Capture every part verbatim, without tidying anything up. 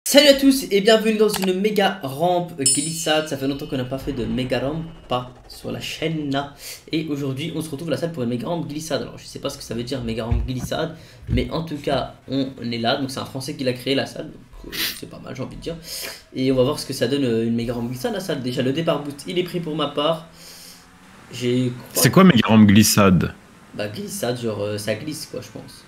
Salut à tous et bienvenue dans une méga rampe glissade. Ça fait longtemps qu'on n'a pas fait de méga rampe, pas sur la chaîne là. Et aujourd'hui on se retrouve à la salle pour une méga rampe glissade. Alors je sais pas ce que ça veut dire méga rampe glissade, mais en tout cas on est là. Donc c'est un français qui l'a créé la salle, donc c'est pas mal j'ai envie de dire. Et on va voir ce que ça donne une méga rampe glissade la salle. Déjà le départ boost il est pris pour ma part. J'ai... C'est quoi méga rampe glissade? Bah glissade genre euh, ça glisse quoi je pense.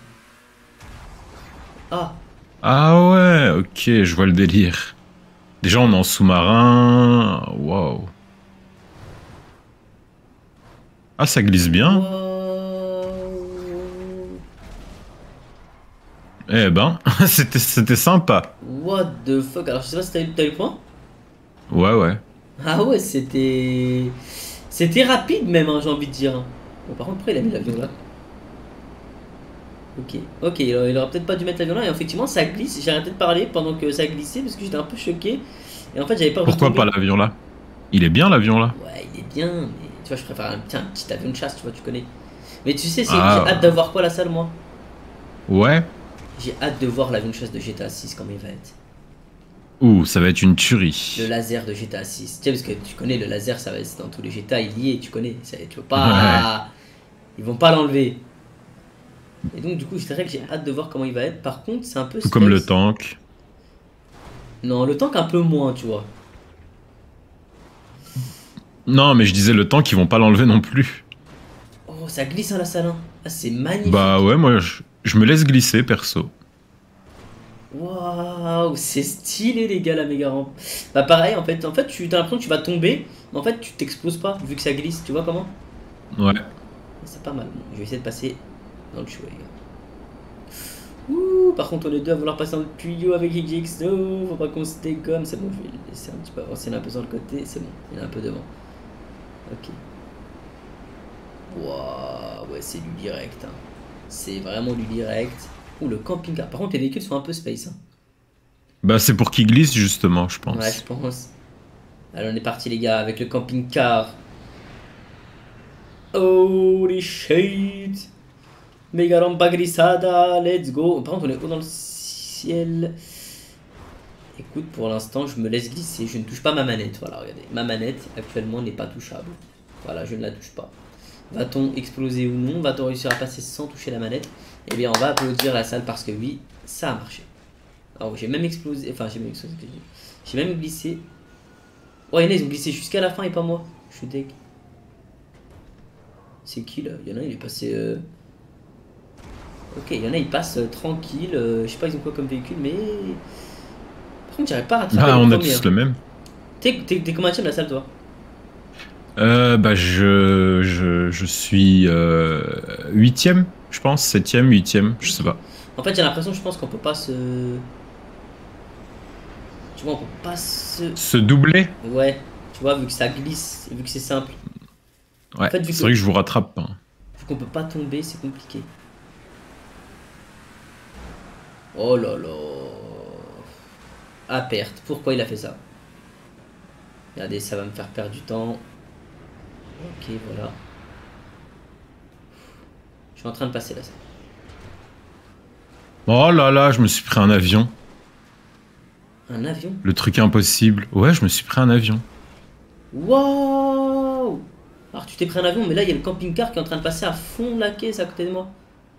Ah. Ah ouais, ok, je vois le délire. Déjà on est en sous-marin, waouh. Ah ça glisse bien. Wow. Eh ben, c'était c'était sympa. What the fuck. Alors je sais pas si t'as eu, t'as eu le point. Ouais ouais. Ah ouais, c'était... C'était rapide même, hein, j'ai envie de dire. Bon, par contre, pourquoi il a mis l'avion là? Ok, ok, il aurait, il aurait peut-être pas dû mettre l'avion là. Et effectivement, ça glisse. J'ai arrêté de parler pendant que ça glissait parce que j'étais un peu choqué. Et en fait, j'avais peur de Pourquoi tomber. pas l'avion là? Il est bien l'avion là. Ouais, il est bien, mais tu vois, je préfère un, tiens, un petit avion de chasse, tu vois, tu connais. Mais tu sais, c'est- j'ai Ah hâte de voir quoi la salle, moi. ouais. J'ai hâte de voir l'avion de chasse de G T A six, comment il va être. Ouh, ça va être une Le tuerie. laser de G T A six. Tu sais, parce que tu connais, le laser, ça va être dans tous les G T A, il y est, tu connais. Ça- Tu peux Ouais. pas... Ils vont pas l'enlever. Et donc, du coup, c'est vrai que j'ai hâte de voir comment il va être. Par contre, c'est un peu Tout comme le space. tank. Non, le tank un peu moins, tu vois. Non mais je disais le tank, ils vont pas l'enlever non plus. Oh, ça glisse à la salle, hein. Ah, c'est Bah magnifique. ouais, moi je, je me laisse glisser perso. Waouh, c'est stylé, les gars, la méga rampe. Bah, pareil, en fait, en fait tu as l'impression que tu vas tomber. Mais en fait, tu t'exploses pas, vu que ça glisse. Tu vois comment? Ouais. C'est pas mal. Bon, je vais essayer de passer dans le tuyau, les gars. Ouh, par contre, on est deux à vouloir passer dans le tuyau avec X X. Oh, faut pas qu'on se dégomme. C'est bon, je vais le laisser un petit peu avancer. Il est un peu sur le côté. C'est bon, il est un peu devant. Ok. Waouh, ouais, c'est du direct, hein. C'est vraiment du direct. Ouh, le camping-car. Par contre, les véhicules sont un peu space, hein. Bah c'est pour qu'il glisse justement, je Ouais, je pense. pense. Allez, on est parti, les gars, avec le camping-car. Holy shit! Mega rampa glissada, let's go. Par contre, on est haut dans le ciel. Écoute, pour l'instant, je me laisse glisser. Je ne touche pas ma manette. Voilà, regardez. Ma manette, actuellement, n'est pas touchable. Voilà, je ne la touche pas. Va-t-on exploser ou non? Va-t-on réussir à passer sans toucher la manette? Eh bien, on va applaudir la salle parce que oui, ça a marché. Alors, j'ai même explosé. Enfin, j'ai même explosé. J'ai même glissé. Oh, il y en a, ils ont glissé jusqu'à la fin et pas moi. Je suis deg. C'est qui là? Il y en a, il est passé. Euh... Ok, il y en a, ils passent euh, tranquille. Euh, je sais pas, ils ont quoi comme véhicule, mais. Par contre, j'arrive pas à rattraper Ah le on a premier, tous hein. le même. T'es t'es combien de la salle, toi? Euh, bah je, je, je suis euh, huitième, je pense, septième, huitième, je sais Ok. pas. En fait, j'ai l'impression, je pense qu'on peut pas se. Tu vois, on peut pas se. Se doubler? Ouais, tu vois, vu que ça glisse, et vu que c'est simple. En Ouais, fait, vu c'est que vrai que je vous rattrape pas. vu qu'on peut pas tomber, c'est compliqué. Oh là là. À perte. Pourquoi il a fait ça? Regardez, ça va me faire perdre du temps. Ok, voilà. Je suis en train de passer là. Ça. Oh là là, je me suis pris un avion. Un avion? Le truc impossible. Ouais, je me suis pris un avion. Wow! Alors tu t'es pris un avion, mais là il y a le camping-car qui est en train de passer à fond la caisse à côté de moi.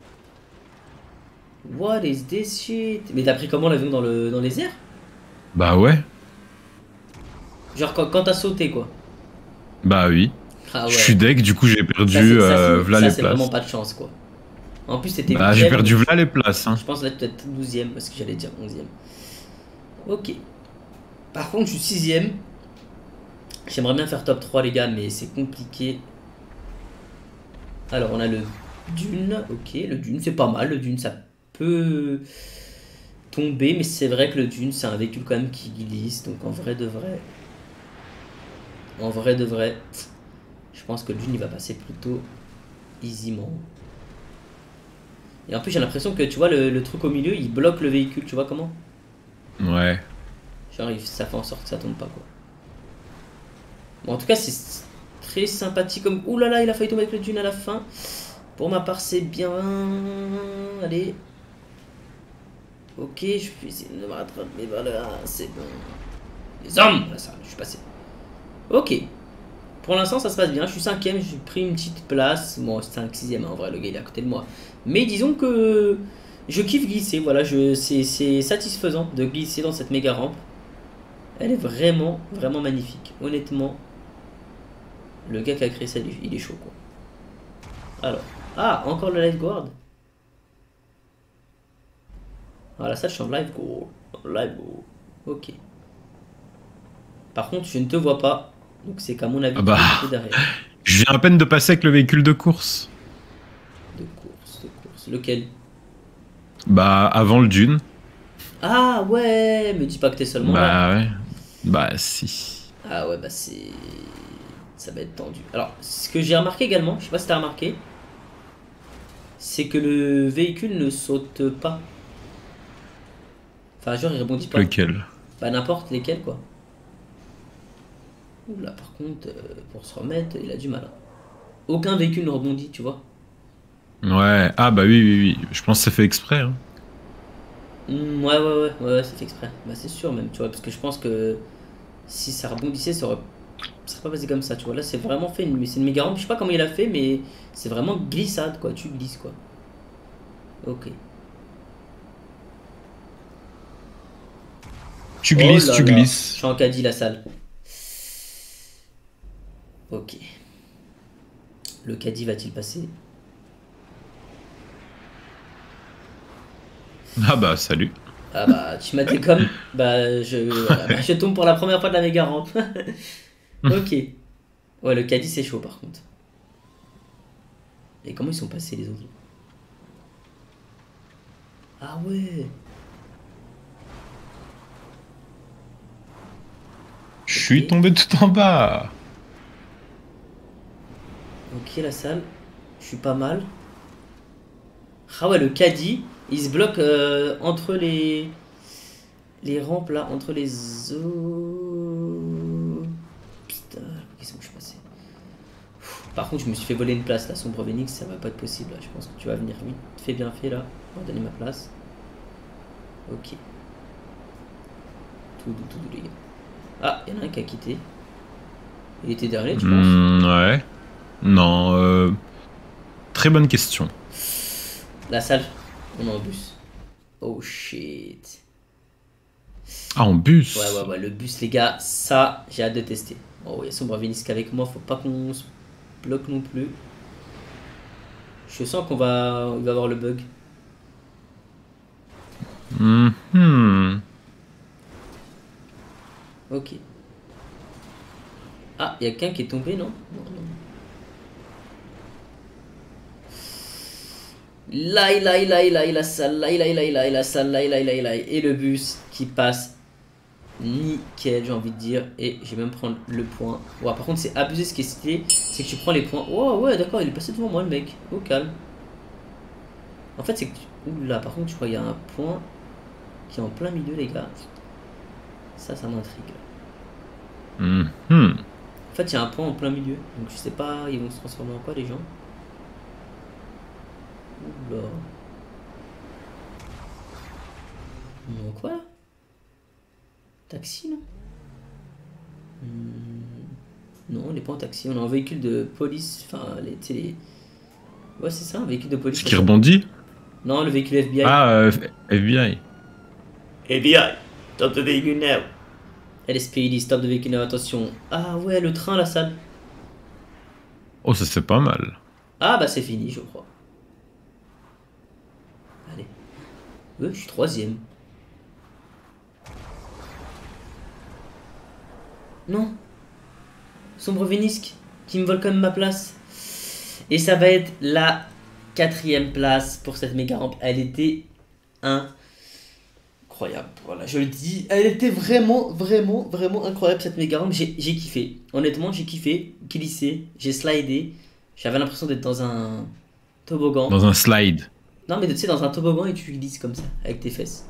What is this shit? Mais t'as pris comment l'avion dans, le, dans les airs? Bah ouais, Genre quand, quand t'as sauté quoi. bah oui. Ah Je suis ouais. deg, du coup j'ai Ça perdu c'est ça, euh, c'est- v'là ça, les c'est vraiment places. pas de chance quoi. En plus c'était Bah j'ai huitième, perdu donc je, v'là les places, hein. je pense là peut-être douzième parce que j'allais dire onzième. Ok. Par contre je suis sixième. J'aimerais bien faire top trois les gars, mais c'est compliqué. Alors on a le dune, ok, le dune c'est pas mal, le dune ça peut tomber, mais c'est vrai que le dune c'est un véhicule quand même qui glisse, donc en vrai de vrai, en vrai de vrai, je pense que le dune il va passer plutôt easyment. Et en plus j'ai l'impression que tu vois le, le truc au milieu il bloque le véhicule, tu vois comment? Ouais. Genre il- ça fait en sorte que ça tombe pas quoi. Bon en tout cas c'est très sympathique comme... Ouh là là il a failli tomber avec le dune à la fin. Pour ma part c'est bien... Allez... Ok, je vais essayer de me rattraper, mais voilà, c'est bon. Les hommes, là, ça, je suis passé. Ok. Pour l'instant, ça se passe bien. Je suis cinquième, j'ai pris une petite place. Bon, c'est cinq, sixième, en vrai, le gars, il est à côté de moi. Mais disons que je kiffe glisser. Voilà, je, c'est c'est satisfaisant de glisser dans cette méga rampe. Elle est vraiment, vraiment magnifique. Honnêtement, le gars qui a créé ça, il est- il est chaud, quoi. Alors, ah, encore le lifeguard. Ah, là, ça, je suis en lifeguard. Lifeguard. Ok. Par contre, je ne te vois pas. Donc, c'est qu'à mon avis, Ah tu bah, es juste derrière. je viens à peine de passer avec le véhicule de course. De course, de course. Lequel? Bah, avant le dune. Ah, ouais, me dis pas que t'es seulement là. Bah ouais. Bah si. Ah, ouais, bah, c'est. Ça va être tendu. Alors, ce que j'ai remarqué également, je sais pas si t'as remarqué, c'est que le véhicule ne saute pas. Enfin, genre, il rebondit pas. Lequel? Bah, n'importe lesquels, quoi. Oula, par contre, euh, pour se remettre, il a du mal, hein. Aucun véhicule ne rebondit, tu vois. Ouais. Ah bah oui, oui, oui. Je pense que c'est fait exprès. Hein. Hmm, ouais, ouais, ouais, ouais, ouais, c'est fait exprès. Bah, c'est sûr, même, tu vois, parce que je pense que si ça rebondissait, ça aurait, ça serait pas passé comme ça, tu vois. Là, c'est vraiment fait, une, c'est une méga rampe. Je sais pas comment il a fait, mais c'est vraiment glissade, quoi. Tu glisses, quoi. Ok. Tu Oh glisses, là tu là, je glisses. suis en caddie, la salle. Ok. Le caddie va-t-il passer? Ah bah salut. Ah bah, tu m'as comme. Bah je, voilà, bah, je tombe pour la première fois de la méga rampe. Ok. Ouais, le caddie, c'est chaud, par contre. Et comment ils sont passés, les autres? Ah ouais. Je suis Ok. tombé tout en bas. Ok, la salle. Je suis pas mal. Ah ouais, le caddie, il se bloque euh, entre les... Les rampes, là, entre les eaux... Putain, qu'est-ce que je suis passé? Par contre, je me suis fait voler une place, là, Sombre Phoenix, ça va pas être possible, là. Je pense que tu vas venir vite fait, bien fait, là. On va donner ma place. Ok. Tout doux, tout doux, les gars. Ah, il y en a un qui a quitté. Il était dernier, tu penses? Hmm, ouais. Non, euh, très bonne question. La salle. On est en bus. Oh shit. Ah, en Ouais, ouais, bus. ouais, le bus, les gars, ça, j'ai hâte de tester. Oh, il y a Sombre Phoenix avec moi, faut pas qu'on se bloque non plus. Je sens qu'on va, il va avoir le bug. Mhm. Ok. Ah, il y a quelqu'un qui est tombé, non? Non, non. Là, là, là, là, la salle, là, là, là, là, la salle, là, là, là, là, et le bus qui passe nickel, j'ai envie de dire, et je vais même prendre le point. Ouais, par contre, c'est abusé ce qui est stylé, c'est que tu prends les points. Oh, ouais, d'accord, il est passé devant moi, le mec. Au calme. En fait, c'est que. Tu... Oula, par contre, je crois qu'il y a un point qui est en plein milieu, les gars. Ça, ça m'intrigue. Mhm. En fait, il y a un point en plein milieu, donc je sais pas, ils vont se transformer en quoi, les gens? Oula. Non, quoi là? Taxi, non? Hmm, non, on n'est pas en taxi, on est en véhicule de police. Enfin, les, tu sais, les... Ouais, c'est ça, un véhicule de police, Ce ça qui s'appelle. rebondit? Non, le véhicule F B I. Ah, euh, F B I. F B I, stop the vehicle now. L S P D, stop the vehicle now, attention. Ah ouais, le train, la salle. Oh, ça c'est pas mal. Ah bah c'est fini, je crois. Allez. Euh, je suis troisième. Non. Sombre Vénisque, qui me vole quand même ma place. Et ça va être la quatrième place pour cette méga rampe. Elle était incroyable. Voilà, je le dis. Elle était vraiment, vraiment, vraiment incroyable cette méga rampe. J'ai j'ai kiffé. Honnêtement, j'ai kiffé. Glissé. J'ai slidé. J'avais l'impression d'être dans un toboggan. Dans un slide. Non, mais tu sais, dans un toboggan et tu glisses comme ça, avec tes fesses.